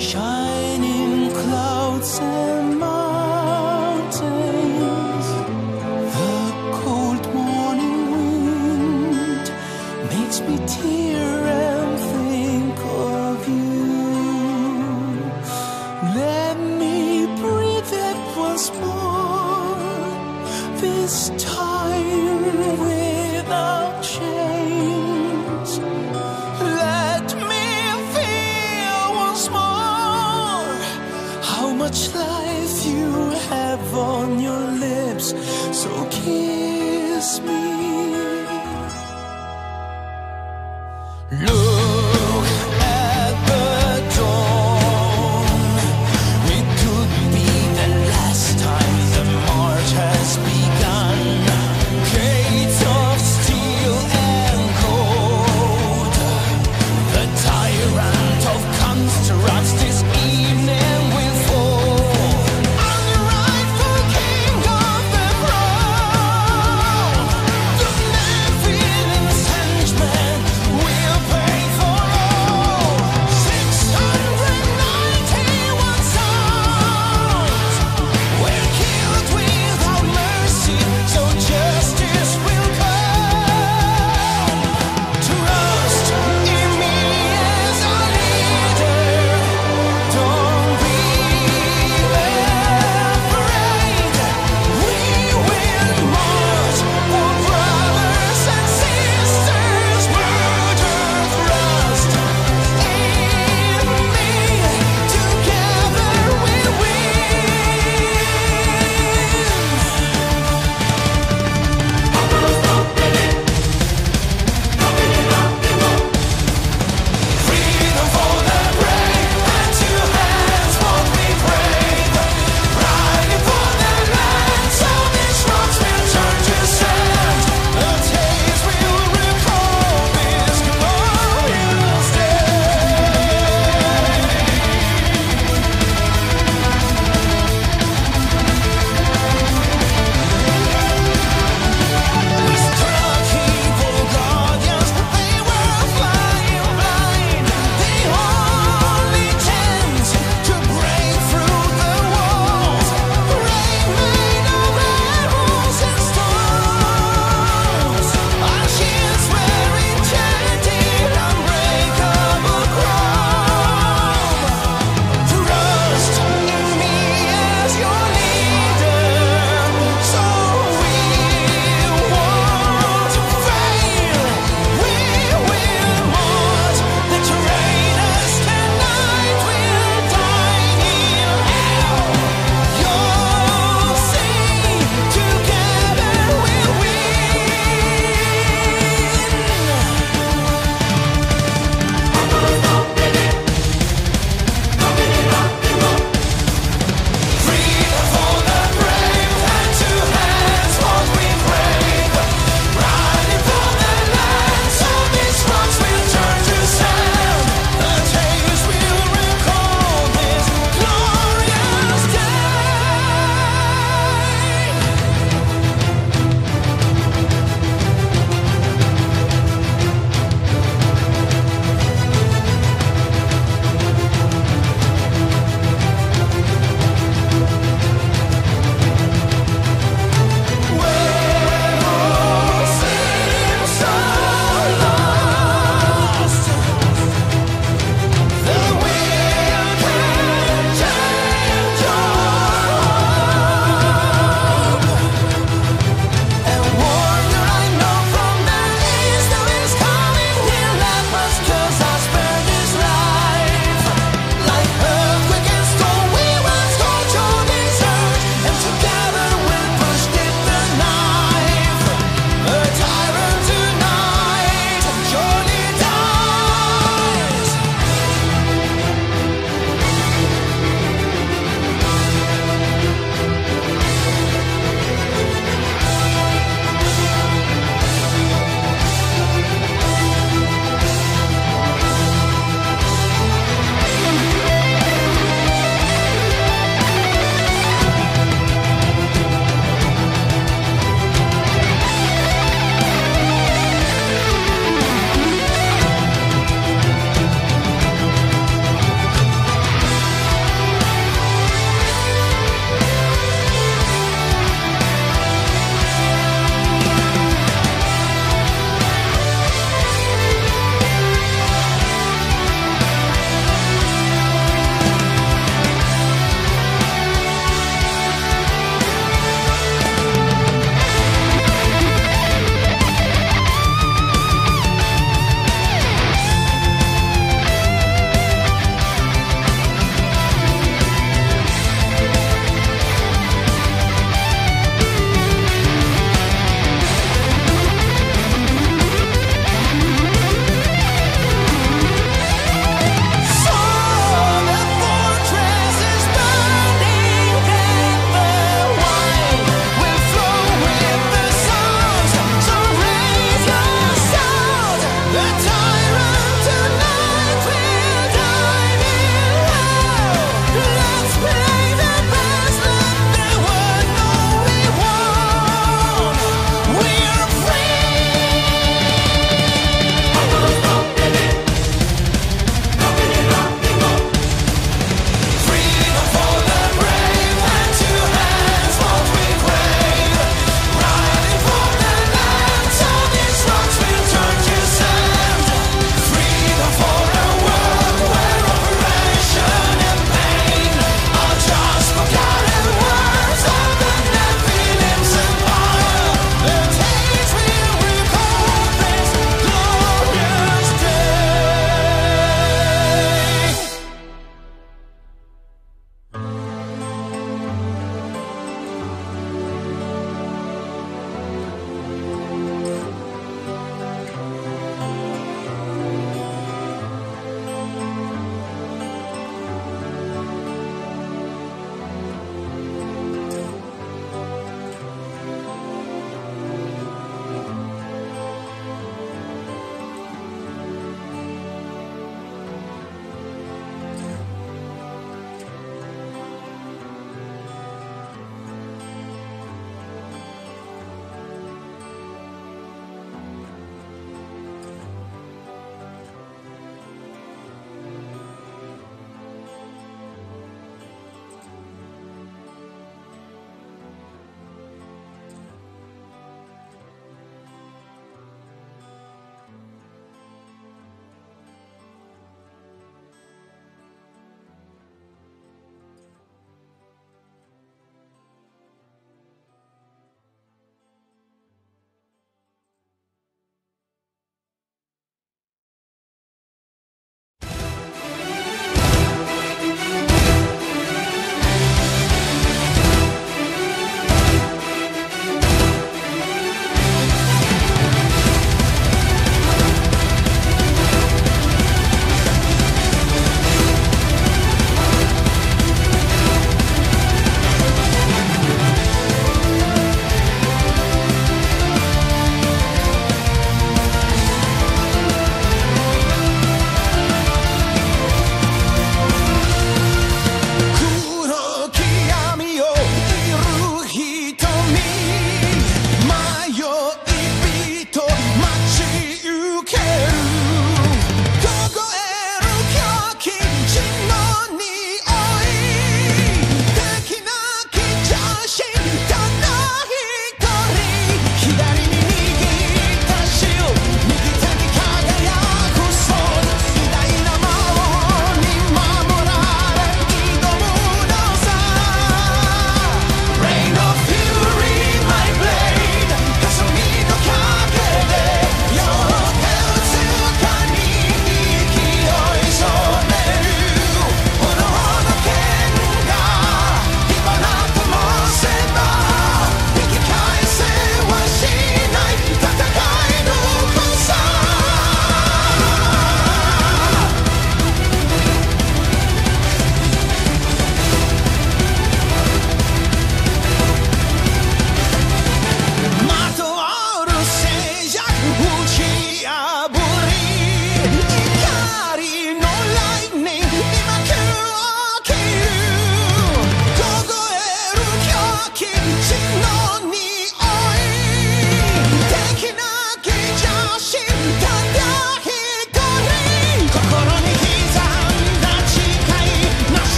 shining clouds and mountains. The cold morning wind makes me tear and think of you. Let me breathe it once more, this time without chains. Let me feel once more how much life you have on your lips. So kiss me